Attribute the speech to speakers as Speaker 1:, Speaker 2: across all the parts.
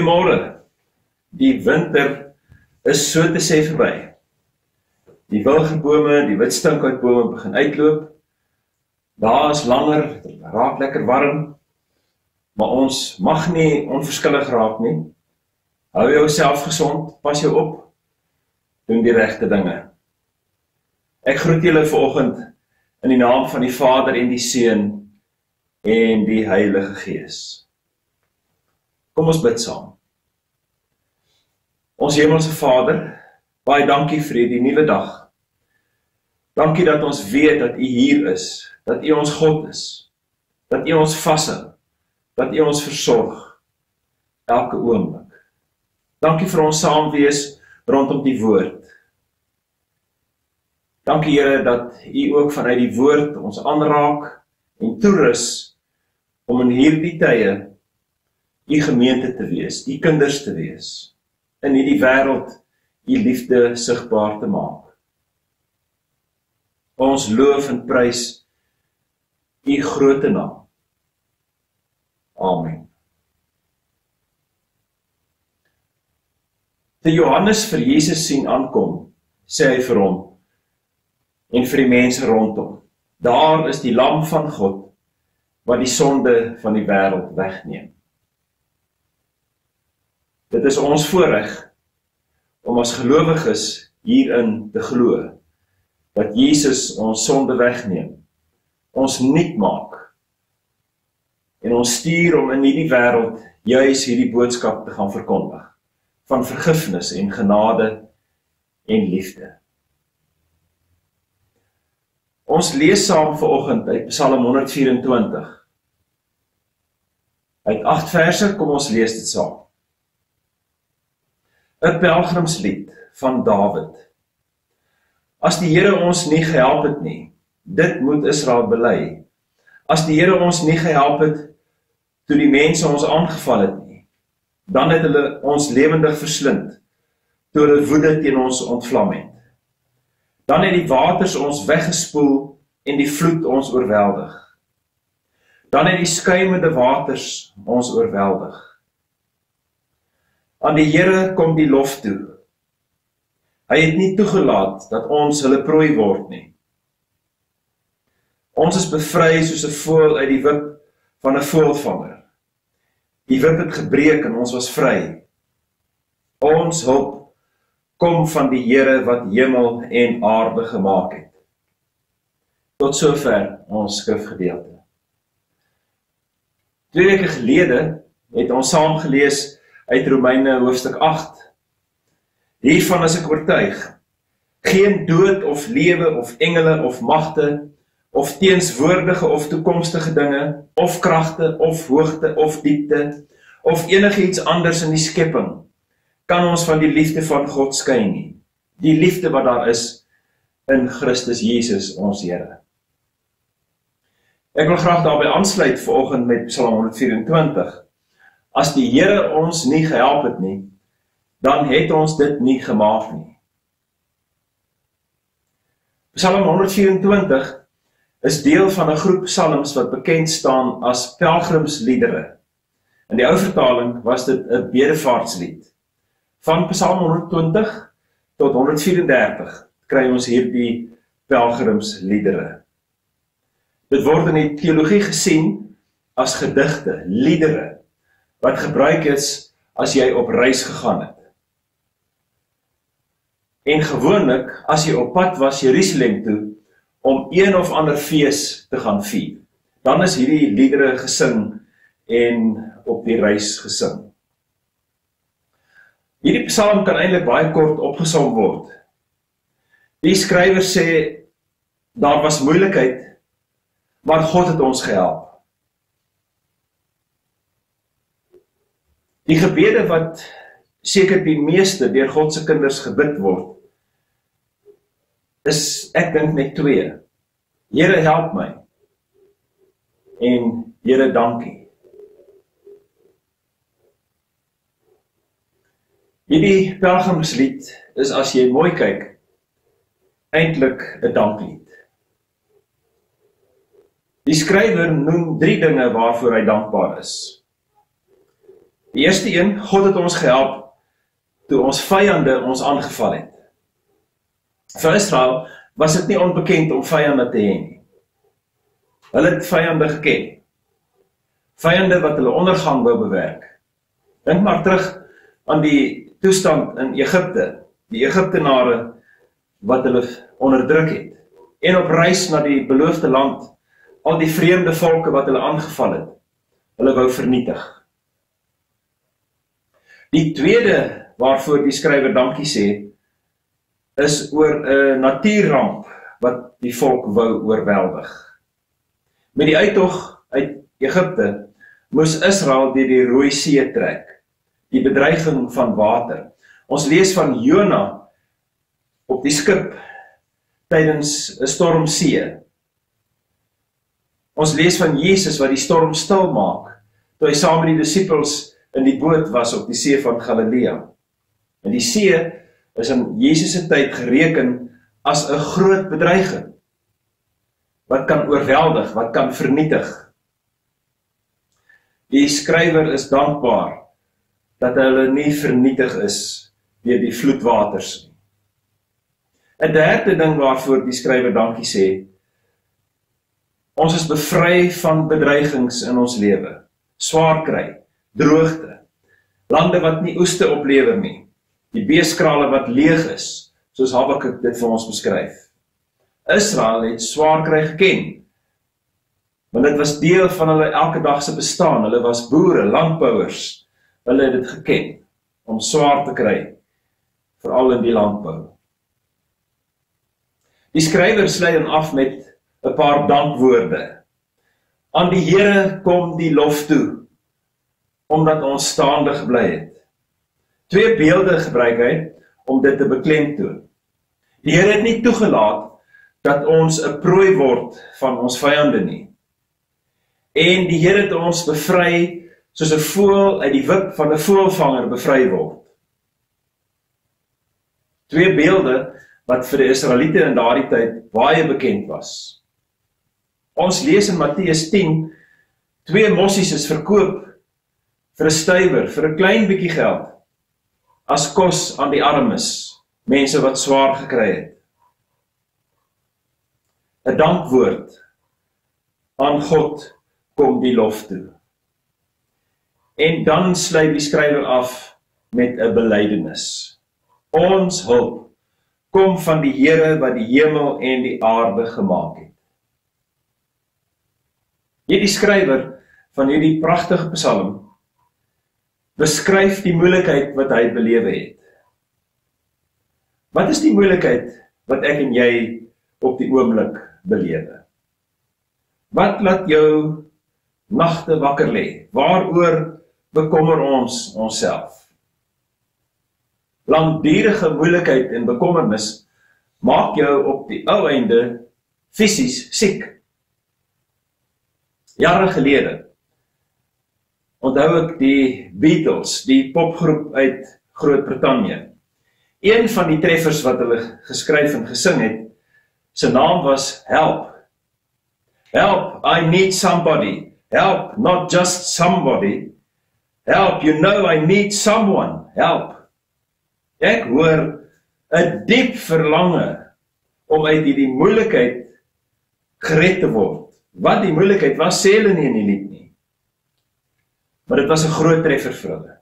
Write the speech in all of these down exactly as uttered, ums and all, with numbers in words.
Speaker 1: Goeiemôre. Die winter is so te sê verby. Die wilgebome, die wit stinkhoutbome begin uitloop. Daar is langer, raak lekker warm, maar ons mag nie onverskillig raak nie. Hou jouself gesond, pas jou op, doen die regte dinge. Ek groet julle vanoggend in die naam van die Vader en die Seun en die Heilige Gees. Kom ons bid saam. Ons Hemelse Vader, baie dankie vir hierdie nuwe dag. Dankie dat ons weet dat U hier is, dat U ons God is, dat U ons vashou, dat U ons versorg elke oomblik. Dankie vir ons saamwees rondom die woord. Dankie Here dat U ook vanuit die woord ons aanraak en toerus om in hierdie tye U gemeente te wees, U kinders te wees, in hierdie wêreld U liefde sigbaar te maak. Ons loof en prys U groot naam. Amen. Toe Johannes vir Jesus sien aankom, sê hy vir hom en vir die mense rondom: daar is die Lam van God wat die sonde van die wêreld wegneem. Dit is ons voorreg om as gelowiges hierin te glo, dat Jesus ons sonde wegneem, ons nuut maak, en ons stuur om in hierdie wêreld juis hierdie boodskap te gaan verkondig, van vergifnis en genade en liefde. Ons lees saam vanoggend uit Psalm honderd vyf-en-twintig. Uit agt verse, kom ons lees dit saam. 'n Pelgrimslied van Dawid. As die Here ons nie gehelp het nie, dit moet Israel bely. As die Here ons nie gehelp het, toe die mense ons aangeval het nie, dan het hulle ons lewendig verslind, toe hulle woede teen ons ontvlam het. Dan het die waters ons weggespoel en die vloed ons oorweldig. Dan het die skuimende waters ons oorweldig. Aan die Here kom die lof toe. Hy het nie toegelaat dat ons hulle prooi word nie. Ons is bevry soos 'n voël uit die wip van 'n voëlvanger. Die wip het gebreek en ons was vry. Ons hulp kom van die Here wat hemel en aarde gemaak het. Tot sover ons skrifgedeelte. Twee weke gelede het ons saam gelees uit Romeine hoofstuk agt. Hiervan is ek oortuig, geen dood of lewe of engele of magte, of teenswoordige of toekomstige dinge, of kragte, of hoogte, of diepte, of enigiets anders in die skepping, kan ons van die liefde van God skei nie. Die liefde wat daar is in Christus Jesus ons Here. Ek wil graag daarby aansluit vanoggend met Psalm honderd vyf-en-twintig. As die Here ons nie gehelp het nie, dan het ons dit nie gemaak nie. Psalm honderd vyf-en-twintig is deel van 'n groep psalms wat bekend staan as pelgrimsliedere. In die ou vertaling was dit 'n bedevaartslied. Van Psalm honderd twintig tot honderd vyf-en-dertig kry ons hierdie pelgrimsliedere. Dit word in die teologie gesien as gedigte, liedere, wat gebruik is as jy op reis gegaan het. En gewoonlik, as jy op pad was Jerusalem toe, om een of ander fees te gaan vier, dan is hierdie liedere gesing en op die reis gesing. Hierdie psalm kan eintlik baie kort opgesom word. Die skrywer sê, daar was moeilikheid, maar God het ons gehelp. Die gebede wat seker die meeste deur God se kinders gebid word, is, ek dink net twee. Here help my. En Here dankie. Hierdie pelgrimslied is, as jy mooi kyk, eintlik 'n danklied. Die skrywer noem drie dinge waarvoor hy dankbaar is. Die eerste een, God het ons gehelp toe ons vyande ons aangeval het. Vir Israel was dit nie onbekend om vyande te hê nie. Hulle het vyande geken. Vyande wat hulle ondergang wou bewerk. Dink maar terug aan die toestand in Egipte, die Egiptenare wat hulle onderdruk het, en op reis na die beloofde land, al die vreemde volke wat hulle aangeval het, hulle wou vernietig. Die tweede waarvoor die skrywer dankie sê, is oor 'n natuurramp wat die volk wou oorweldig. Met die uittog uit Egipte moes Israel deur die Rooi See trek, die bedreiging van water. Ons lees van Jona op die skip tydens 'n stormsee. Ons lees van Jesus wat die storm stil maak, toe hy saam met die disippels in die boot was op die see van Galilea. En die see is in Jesus se tyd gereken as 'n groot bedreiging, wat kan oorweldig, wat kan vernietig. Die skrywer is dankbaar dat hulle nie vernietig is deur die vloedwaters nie. 'n Derde ding waarvoor die skrywer dankie sê, ons is bevry van bedreigings in ons lewe, swaar kry, droogte, lande wat nie oeste oplewer nie, die beeskrale wat leeg is, soos Habakuk dit vir ons beskryf. Israel het swaar kry geken, want dit was deel van hulle elke dag se bestaan. Hulle was boere, landbouers, hulle het dit geken, om swaar te kry, veral in die landbou. Die skrywer sluit dan af met 'n paar dankwoorde. Aan die Here kom die lof toe, omdat ons staande gebly het. Twee beelde gebruik hy om dit te beklemtoon. Die Here het nie toegelaat dat ons 'n prooi word van ons vyande nie. En die Here het ons bevry soos 'n voël uit die wip van 'n voëlvanger bevry word. Twee beelde wat vir die Israeliete in daardie tyd baie bekend was. Ons lees in Matteus tien, twee mossies is verkoop vir 'n stywer, vir 'n klein bietjie geld, as kos aan die armes, mense wat swaar gekry het. 'n Dankwoord aan God kom die lof toe. En dan sluit die skrywer af met 'n belydenis. Ons hulp kom van die Here wat die hemel en die aarde gemaak het. Hierdie skrywer van hierdie pragtige psalm beskryf die moeilikheid wat hy belewe het. Wat is die moeilikheid wat ek en jy op die oomblik belewe? Wat laat jou nagte wakker lê? Waaroor bekommer ons onsself? Langdurige moeilikheid en bekommernis maak jou op die ou einde fisies siek. Jare gelede onthou ek die Beatles, die popgroep uit Groot-Brittanje. Een van die treffers wat hulle geskryf en gesing het, sy naam was Help. Help, I need somebody. Help, not just somebody. Help, you know I need someone. Help. Ek hoor 'n diep verlange om uit die moeilikheid gered te word. Wat die moeilikheid was, sê hulle nie in die lied nie. Maar dit was 'n groot treffer vir hulle.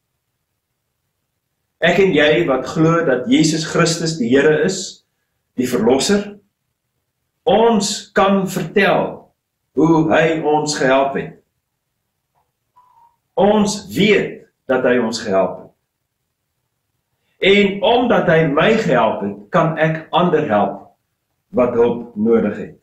Speaker 1: Ek en jy wat glo dat Jesus Christus die Here is, die Verlosser, ons kan vertel hoe hy ons gehelp het. Ons weet dat hy ons gehelp het. En omdat hy my gehelp het, kan ek ander help wat hulp nodig het.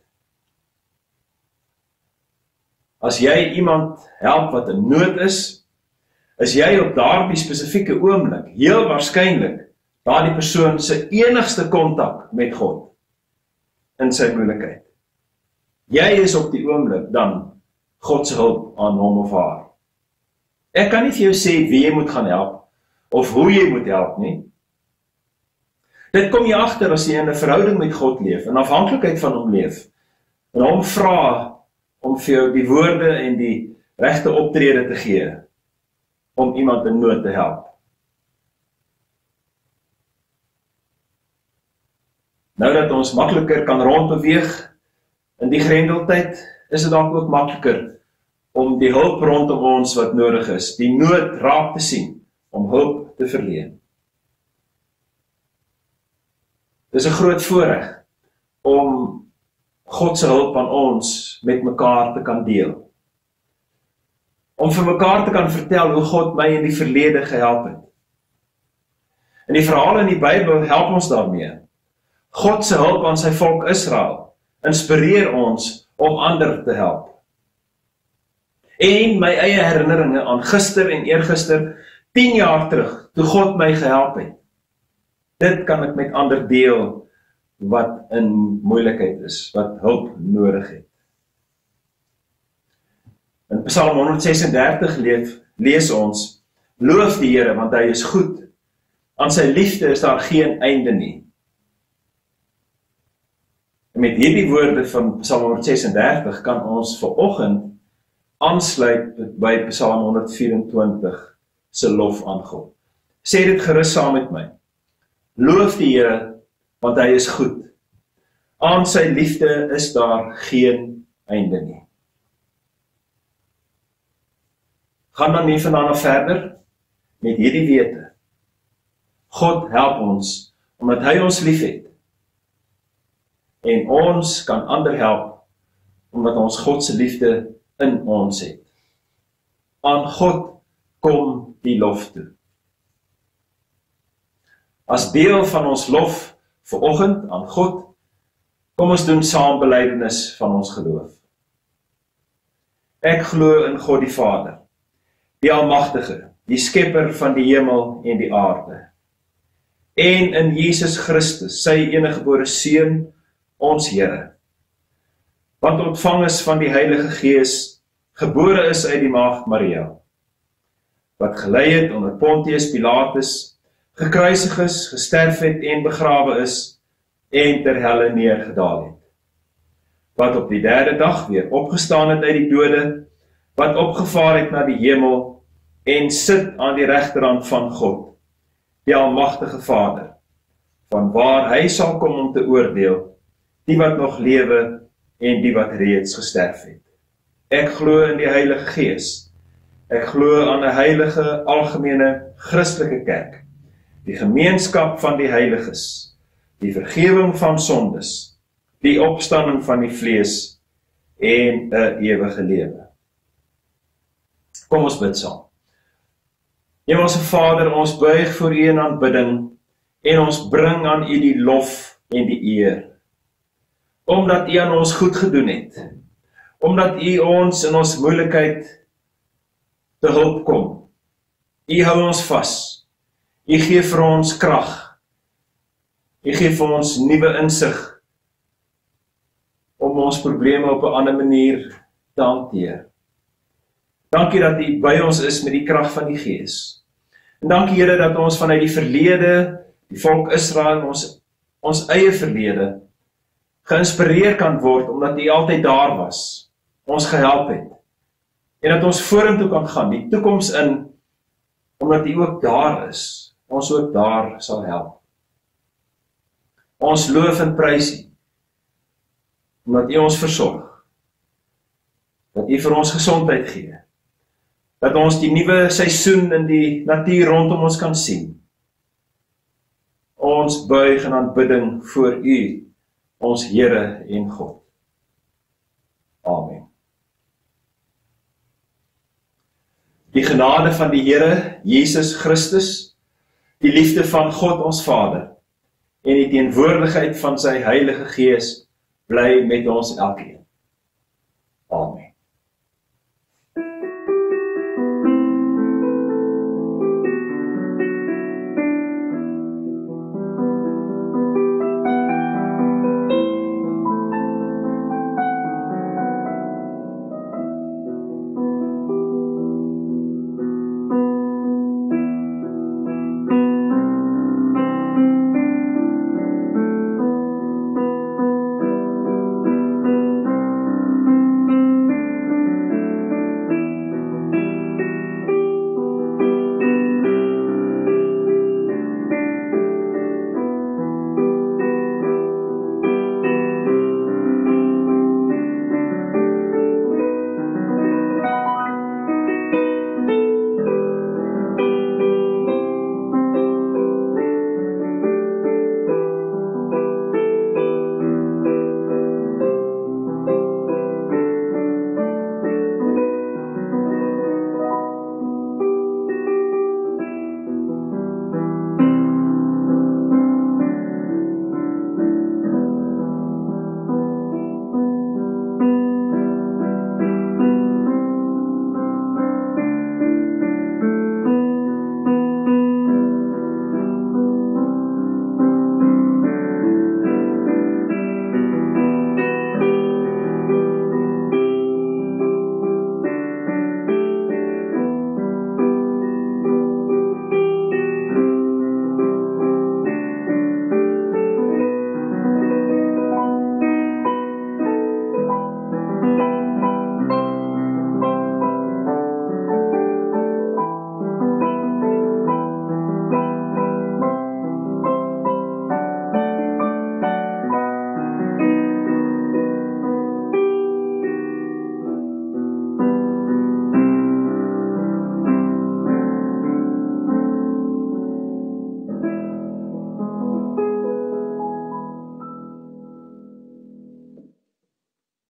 Speaker 1: As jy iemand help wat in nood is, is jy op daardie spesifieke oomblik heel waarskynlik daardie persoon se enigste kontak met God in sy moeilikheid. Jy is op die oomblik dan God se hulp aan hom of haar. Ek kan nie vir jou sê wie jy moet gaan help of hoe jy moet help nie. Dit kom jy agter as jy in 'n verhouding met God leef, in afhanklikheid van hom leef, en hom vra om vir jou die woorde en die regte optrede te gee, om iemand in nood te help. Nou dat ons makliker kan rondbeweeg in die grendeltyd, is dit dalk ook makliker om die hulp rondom ons wat nodig is, die nood raak te sien, om hulp te verleen. Dit is 'n groot voorreg om God se hulp aan ons met mekaar te kan deel. Om vir mekaar te kan vertel hoe God my in die verlede gehelp het. En die verhale in die Bybel help ons daarmee. God se hulp aan sy volk Israel inspireer ons om ander te help. En my eie herinneringe aan gister en eergister, tien jaar terug, toe God my gehelp het. Dit kan ek met ander deel wat in moeilikheid is, wat hulp nodig het. In Psalm honderdsesendertig lees, lees ons, loof die Here, want hy is goed. Aan sy liefde is daar geen einde nie. En met hierdie woorde van Psalm honderdsesendertig kan ons vanoggend aansluit by Psalm honderdvyerentwintig se lof aan God. Sê dit gerus saam met my. Loof die Here, want hy is goed. Aan sy liefde is daar geen einde nie. Gaan dan nie vandaan af verder met hierdie wete. God help ons, omdat hy ons lief het. En ons kan ander help, omdat ons God se liefde in ons het. Aan God kom die lof toe. As deel van ons lof vanoggend aan God, kom ons doen saam belydenis van ons geloof. Ek glo in God die Vader, die Almagtige, die skepper van die hemel en die aarde, en in Jesus Christus, sy eniggebore Seun, ons Here, wat ontvang is van die Heilige Gees, gebore is uit die maagd Maria, wat gelei het onder Pontius Pilatus, gekruisig is, gesterf het en begrawe is, en ter helle neergedaal het, wat op die derde dag weer opgestaan het uit die dode, wat opgevaar het na die hemel, en sit aan die regterhand van God, die Almagtige Vader, van waar hy sal kom om te oordeel, die wat nog lewe en die wat reeds gesterf het. Ek glo in die Heilige Gees. Ek glo aan 'n heilige, algemene, Christelike kerk, die gemeenskap van die heiliges, die vergewing van sondes, die opstanding van die vlees en 'n ewige lewe. Kom ons bid saam. Hemelse Vader, ons buig voor U in aanbidding en ons bring aan U die lof en die eer. Omdat U aan ons goed gedoen het, omdat U ons in ons moeilikheid te hulp kom. U hou ons vas. U gee vir ons krag. U gee vir ons nuwe insig om ons probleme op 'n ander manier te hanteer. Dankie dat U by ons is met die krag van die Gees. En dankie Here dat ons vanuit die verlede, die volk Israel, ons, ons eie verlede, geïnspireer kan word, omdat U altyd daar was, ons gehelp het. En dat ons vorentoe kan gaan, die toekoms in, omdat U ook daar is, ons ook daar sal help. Ons loof en prys U, omdat U ons versorg, dat U vir ons gesondheid gee, dat ons die nuwe seisoen in die natuur rondom ons kan sien. Ons buig in aanbidding voor U, ons Here en God. Amen. Die genade van die Here, Jesus Christus, die liefde van God ons Vader, en die teenwoordigheid van sy Heilige Gees, bly met ons elkeen. Amen.